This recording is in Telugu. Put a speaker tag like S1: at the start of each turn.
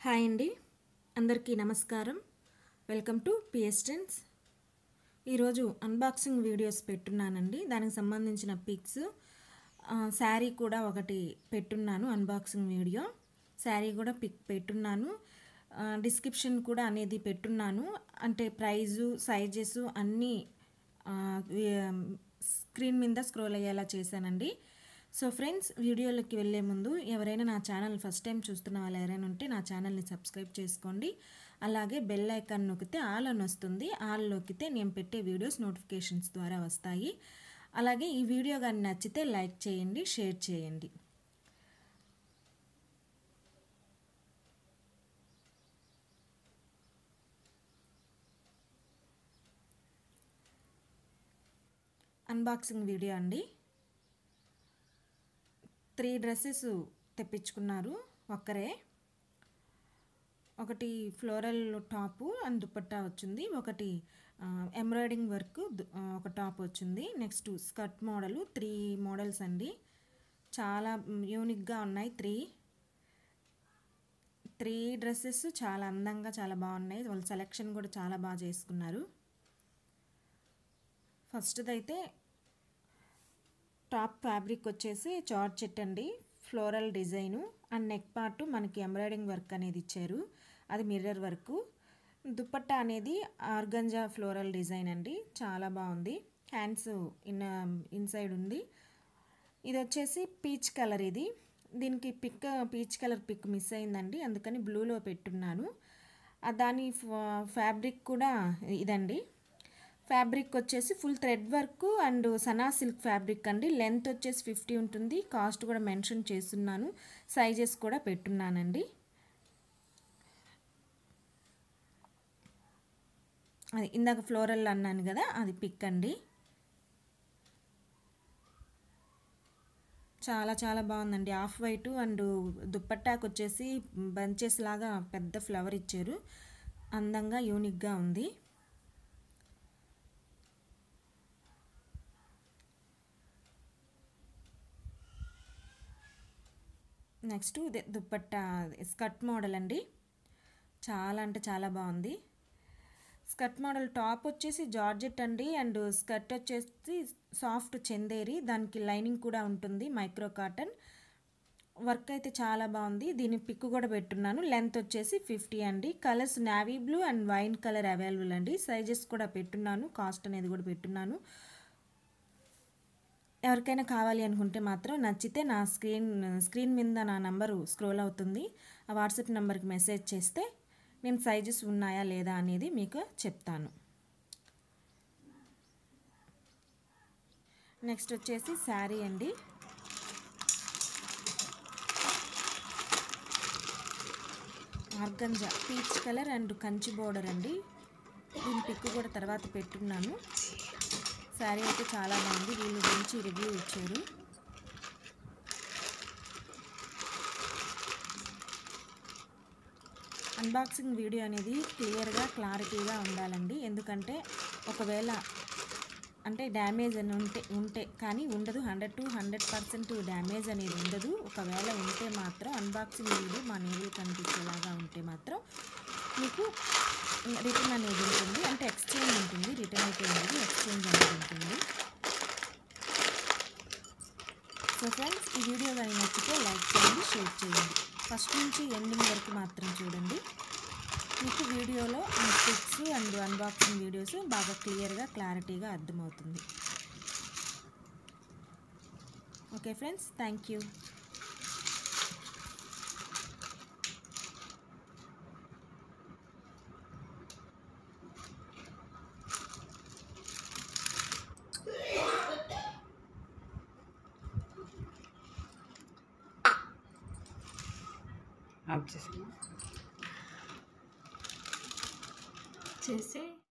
S1: హాయ్ అండి, అందరికీ నమస్కారం. Welcome to PS Trends. ఈరోజు అన్బాక్సింగ్ వీడియోస్ పెట్టున్నానండి. దానికి సంబంధించిన పిక్స్, శారీ కూడా ఒకటి పెట్టున్నాను. అన్బాక్సింగ్ వీడియో శారీ కూడా పిక్ పెట్టున్నాను. డిస్క్రిప్షన్ కూడా అనేది పెట్టున్నాను. అంటే ప్రైజు, సైజెస్ అన్నీ స్క్రీన్ మీద స్క్రోల్ అయ్యేలా చేశానండి. సో ఫ్రెండ్స్, వీడియోలోకి వెళ్ళే ముందు ఎవరైనా నా ఛానల్ ఫస్ట్ టైం చూస్తున్న వాళ్ళు ఎవరైనా ఉంటే నా ఛానల్ని సబ్స్క్రైబ్ చేసుకోండి. అలాగే బెల్ ఐకాన్ నొక్కితే ఆల్ అని వస్తుంది. ఆల్ నొక్కితే నేను పెట్టే వీడియోస్ నోటిఫికేషన్స్ ద్వారా వస్తాయి. అలాగే ఈ వీడియో కానీ నచ్చితే లైక్ చేయండి, షేర్ చేయండి. అన్బాక్సింగ్ వీడియో అండి. 3 డ్రెస్సెస్ తెప్పించుకున్నారు ఒక్కరే. ఒకటి ఫ్లోరల్ టాపు అండ్ దుపట్టా వచ్చింది. ఒకటి ఎంబ్రాయిడింగ్ వర్క్ ఒక టాప్ వచ్చింది. నెక్స్ట్ స్కర్ట్ మోడలు 3 మోడల్స్ అండి. చాలా యూనిక్గా ఉన్నాయి. 3 డ్రెస్సెస్ చాలా అందంగా, చాలా బాగున్నాయి. వాళ్ళ సెలెక్షన్ కూడా చాలా బాగా చేసుకున్నారు. ఫస్ట్ది అయితే టాప్ ఫ్యాబ్రిక్ వచ్చేసి జార్జెట్ అండి, floral design and neck part మనకి ఎంబ్రాయిడింగ్ వర్క్ అనేది ఇచ్చారు, అది మిర్రర్ వర్క్. దుపట్టా అనేది ఆర్గంజా ఫ్లోరల్ డిజైన్ అండి, చాలా బాగుంది. హ్యాండ్స్ ఇన్సైడ్ ఉంది. ఇది వచ్చేసి పీచ్ కలర్. దీనికి పీచ్ కలర్ పిక్ మిస్ అయిందండి, అందుకని బ్లూలో పెట్టున్నాను. దాని ఫ్యాబ్రిక్ కూడా ఇదండి. ఫ్యాబ్రిక్ వచ్చేసి ఫుల్ థ్రెడ్ వర్క్ అండ్ సనా సిల్క్ ఫ్యాబ్రిక్ అండి. లెంత్ వచ్చేసి 50 ఉంటుంది. కాస్ట్ కూడా మెన్షన్ చేస్తున్నాను. సైజెస్ కూడా పెట్టున్నానండి. అది ఇందాక ఫ్లోరల్ అన్నాను కదా, అది పిక్ అండి. చాలా చాలా బాగుందండి. ఆఫ్ వైట్ అండ్ దుప్పట్టాకు వచ్చేసి బంచెస్ లాగా పెద్ద ఫ్లవర్ ఇచ్చారు. అందంగా యూనిక్గా ఉంది. నెక్స్ట్ ఇదే దుపట్టా స్కర్ట్ మోడల్ అండి. చాలా అంటే చాలా బాగుంది. స్కర్ట్ మోడల్ టాప్ వచ్చేసి జార్జెట్ అండి అండ్ స్కర్ట్ వచ్చేసి సాఫ్ట్ చందేరి. దానికి లైనింగ్ కూడా ఉంటుంది, మైక్రో కాటన్ వర్క్ అయితే చాలా బాగుంది. దీని పిక్ కూడా పెట్టున్నాను. లెంత్ వచ్చేసి 50 అండి. Colours navy blue and wine colour available అండి. సైజెస్ కూడా పెట్టున్నాను, కాస్ట్ అనేది కూడా పెట్టున్నాను. ఎవరికైనా కావాలి అనుకుంటే మాత్రం నచ్చితే నా స్క్రీన్ మీద నా నంబరు స్క్రోల్ అవుతుంది. ఆ వాట్సాప్ నెంబర్కి మెసేజ్ చేస్తే నేను సైజెస్ ఉన్నాయా లేదా అనేది మీకు చెప్తాను. నెక్స్ట్ వచ్చేసి శారీ అండి. Organza peach colour and Kanchi border అండి. దీని పిక్ కూడా తర్వాత పెట్టున్నాను. శారీ అయితే చాలా బాగుంది. వీళ్ళు మంచి రివ్యూ ఇచ్చారు. అన్బాక్సింగ్ వీడియో అనేది క్లియర్గా, క్లారిటీగా ఉండాలండి. ఎందుకంటే ఒకవేళ అంటే డ్యామేజ్ అని ఉంటే కానీ ఉండదు. 100 to 100% డ్యామేజ్ అనేది ఉండదు. ఒకవేళ ఉంటే మాత్రం అన్బాక్సింగ్ వీడియో మా నేరుగా కనిపించేలాగా ఉంటే మాత్రం మీకు రిటర్న్ అనేది ఉంటుంది. అంటే ఎక్స్చేంజ్ ఉంటుంది. రిటర్న్ అయితే ఉండదు, ఎక్స్చేంజ్ అనేది ఉంటుంది. సో ఫ్రెండ్స్, ఈ వీడియో కానీ నచ్చితే లైక్ చేయండి, షేర్ చేయండి. ఫస్ట్ నుంచి ఎండింగ్ వరకు మాత్రం చూడండి. మీకు వీడియోలో పిక్స్ అండ్ అన్బాక్సింగ్ వీడియోస్ బాగా క్లియర్గా, క్లారిటీగా అర్థమవుతుంది. Okay friends, thank you.
S2: आप जैसे